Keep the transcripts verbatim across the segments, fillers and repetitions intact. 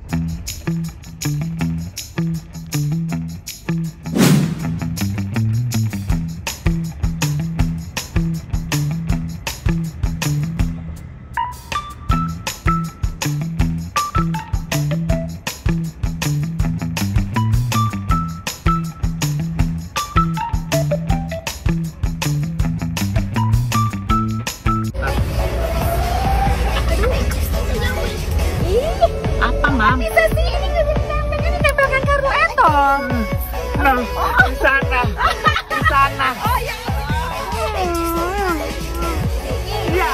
Bisa sih, ini nggak jadi nempel, ini nempelkan karburetor. Nah, di sana, di sana. Oh ya. Iya.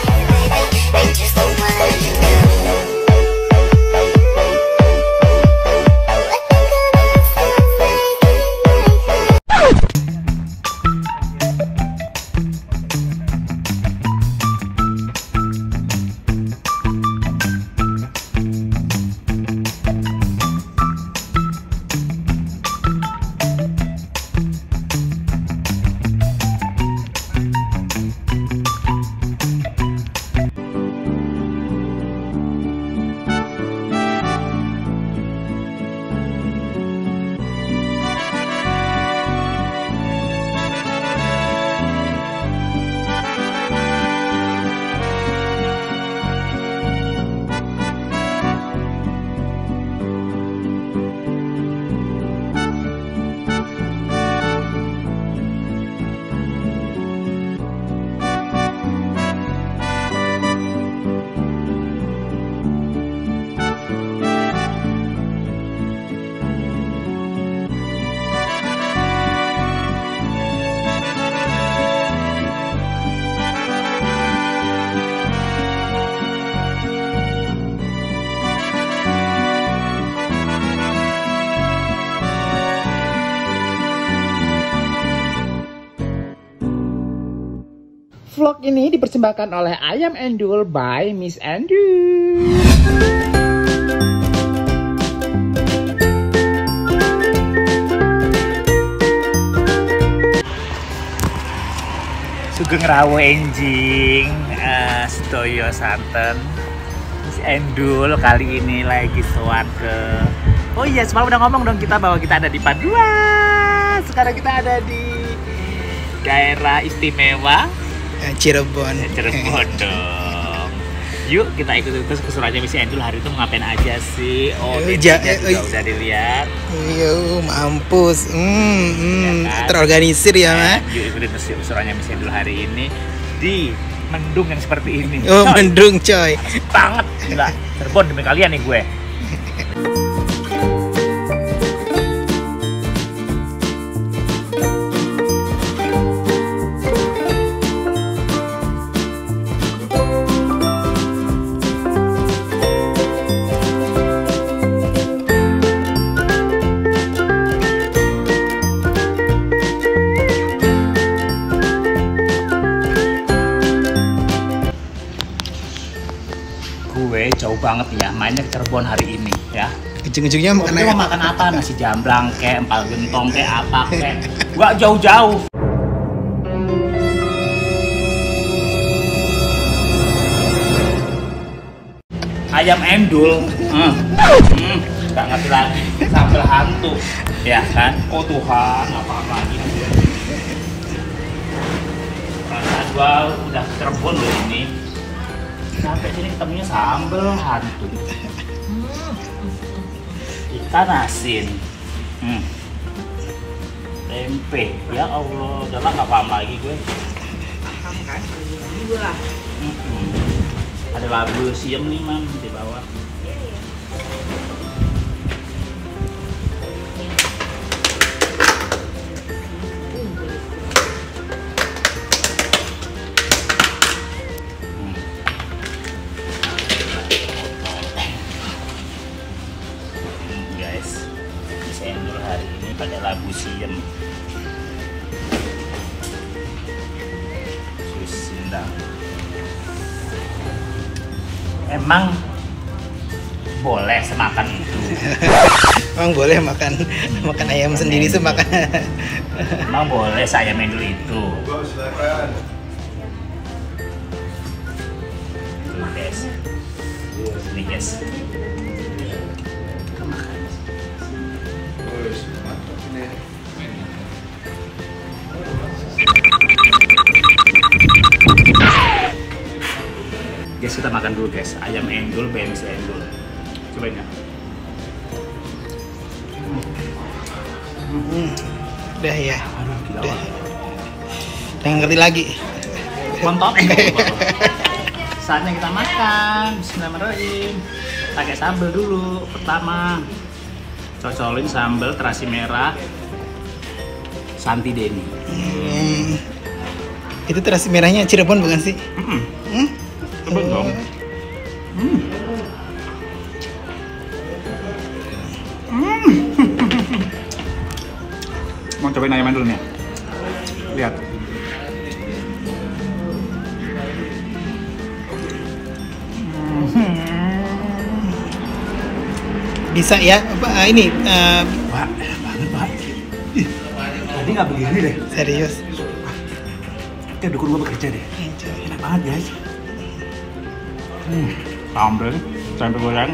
Vlog ini dipersembahkan oleh Ayam Endul by Miss Endul. Sugeng Rawo enjing, uh, Sedoyo santen. Miss Endul kali ini lagi sowan ke. Oh iya, semalam udah ngomong dong kita bahwa kita ada di Padua. Sekarang kita ada di daerah istimewa Cirebon. Cirebon dong. Yuk kita ikut terus keseruannya Miss Endul hari itu ngapain aja sih? Oh, ja, juga eh, udah dilihat. Iya, mampus. Hmm, hmm, Ya kan? Terorganisir ya, Mas. Yuk ikutin keseruannya Miss Endul hari ini di mendung yang seperti ini. Oh, Coy, mendung, coy. panas banget. Gila, Cirebon demi kalian nih gue. Gue jauh banget ya mainnya ke Cirebon hari ini ya. Ujung-ujungnya makan Gue mau makan apa? Nasi jamblang kek, empal gentong kek, apa kek. Gak jauh-jauh. Ayam Endul, hmm. Hmm. Gak ngerti lagi, sambal hantu, ya kan? Oh Tuhan, apa lagi? Karena gue udah ke Cirebon loh ini. Sampai sini ketemunya sambal hantu. Ikan asin, hmm. tempe, ya Allah, udah lah nggak paham lagi gue. Paham kan? Dulu lah. Hmm. Ada labu siam nih man di bawah. Hari ini pakai labu siam, sus sindang. Emang boleh semakan itu? Emang boleh makan makan ayam sendiri semakan. Emang boleh saya main dulu itu? Tuh guys, ini guys. kita makan dulu guys, ayam endul by Miss Endul. Cobain ya. Hmm. Udah ya. Aduh, gila. Udah. Jangan ngerti lagi. Kontot. Saatnya kita makan. Bismillahirrahmanirrahim. Pakai sambal dulu pertama. Cocolin sambal terasi merah. Santi Deni. Hmm. Itu terasi merahnya Cirebon bukan sih? Mm-mm. Hmm? Coba dong. Hmm. Hmm. Mau cobain ayam dulu nih. Lihat. Bisa ya? Apa ah, ini? Uh, Wah, enak banget, Pak. Ih, tadi nggak begini deh. serius. Kayak dukun gua bekerja deh. Enak banget, guys. Hmm, sambal, sambal goreng.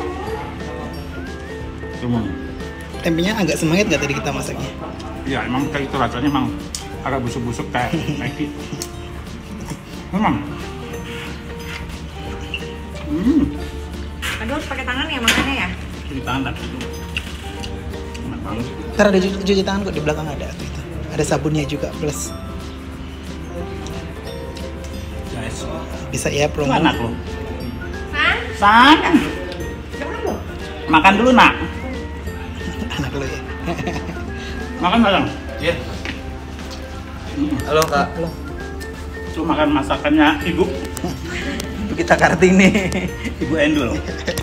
Hmm. Tempenya agak semangat gak tadi kita masaknya? Ya, emang kayak itu rasanya emang agak busuk-busuk kayak Maggi. Memang. Hmm. Aduh, harus pakai tangan ya makannya ya? Cuci tangan tapi itu enak banget. Ntar ada cuci, cuci tangan kok di belakang ada tuh itu. Ada sabunnya juga plus. Guys, Bisa ya itu promo. enak loh. San? San, Jangan dulu. makan dulu nak. Anak lo ya. Makan bareng. Iya. Halo Kak. Halo. Itu makan masakannya ibu. Itu kita Kartini. Ibu Endul.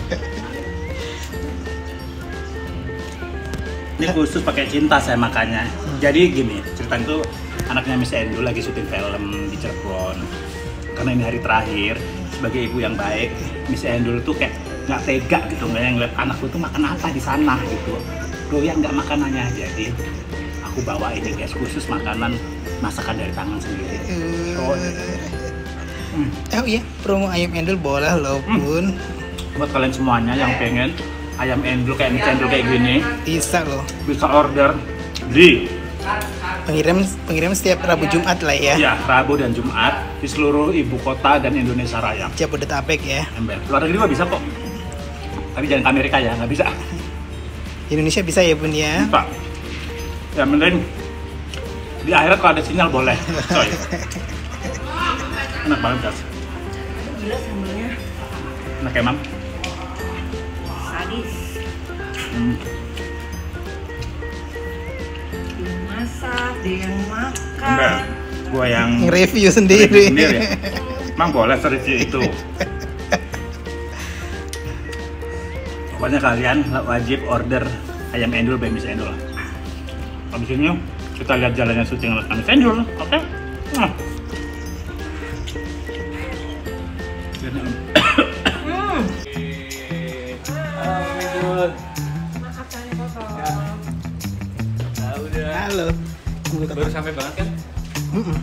Ini khusus pakai cinta saya makannya. Jadi gini, ceritanya tuh anaknya Miss Endul lagi syuting film di Cirebon. Karena ini hari terakhir, sebagai ibu yang baik, Miss Endul tuh kayak nggak tega gitu, nggak yang ngeliat anakku tuh makan apa di sana gitu. Doyan nggak makanannya, jadi aku bawa ini guys, khusus makanan masakan dari tangan sendiri. Oh, hmm. Oh iya, promo ayam endul boleh loh Bun. Buat kalian semuanya yang pengen ayam endul kayak Miss Endul kayak gini, Bisa loh. bisa order di Pengirim pengirim setiap Rabu Jumat lah ya. ya Rabu dan Jumat di seluruh ibu kota dan Indonesia Raya. Jabodetabek ya. Ember. Luar negeri juga bisa kok. Tapi jangan ke Amerika ya, nggak bisa. Indonesia bisa ya Bun ya. Pak. Ya mending di akhirat kalau ada sinyal boleh. Coy. Enak banget guys. Gila sambalnya. Enak emang. Sadis. Hmm. Dia masak, dia yang makan. Ember. Gua yang Nge-review review sendiri. sendiri. Emang boleh review itu. Pokoknya kalian wajib order ayam endul by Miss Endul. Habis ini kita lihat jalannya syuting Miss Endul, oke? Okay? Nah. Hmm. Halo. Baru sampai banget kan? Mm-mm.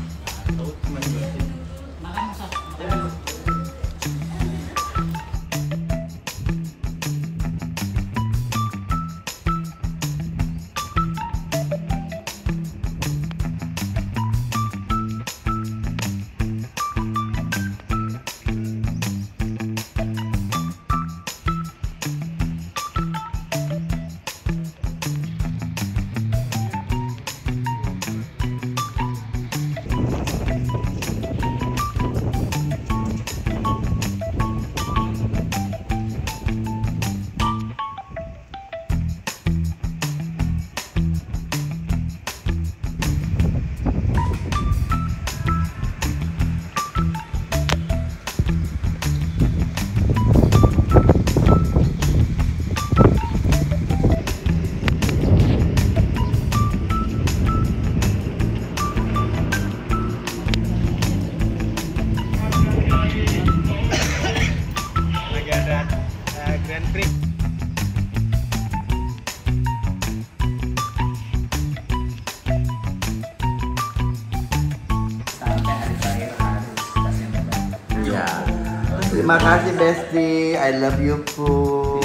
Terima kasih Besti, I love you Pun.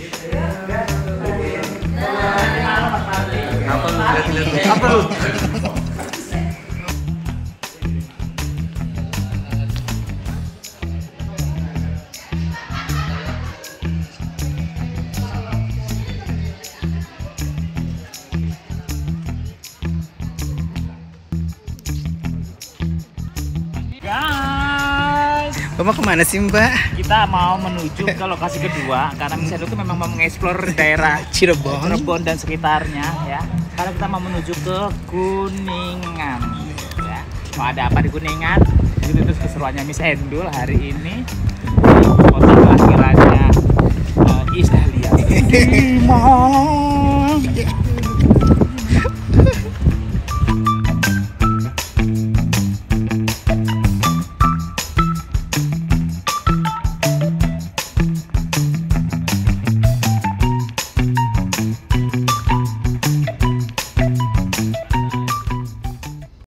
Apa lu? Apa lu? Bapak kemana sih Mbak? Kita mau menuju ke lokasi kedua karena Miss Endul itu memang mau mengeksplor daerah Cirebon. Cirebon dan sekitarnya ya. Karena kita mau menuju ke Kuningan. Ya. Oh, ada apa di Kuningan? Itu terus keseruannya Miss Endul hari ini. Kota kelahirannya uh, Iis Dahlia. Di mana?